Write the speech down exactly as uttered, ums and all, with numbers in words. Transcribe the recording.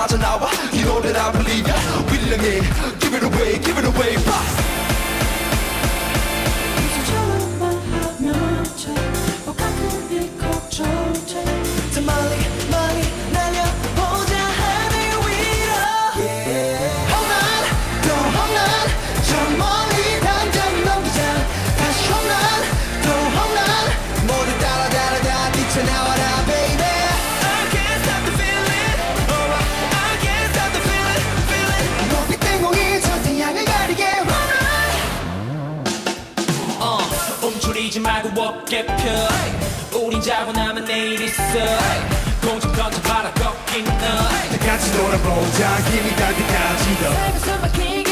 빠져나와 You know that I believe ya willing it Give it away, give it away Bye. 더 멀리 멀리 날려보자 하늘 위로 yeah. 홈런 또 홈런 저 멀리 당장 넘기자 다시 홈런 또 홈런 모두 따라 따라 다 뛰쳐나와라 baby I can't stop the feeling oh, I can't stop the feeling feeling 높이 뜬 공이 저 태양을 가리게 홈런 uh, 움츠리지 말고 어깨 펴 우린 자고 나면 내일 있어 공중 던져 바라 꺾인 너 다 같이 놀아보자 힘이 닿을 때까지 더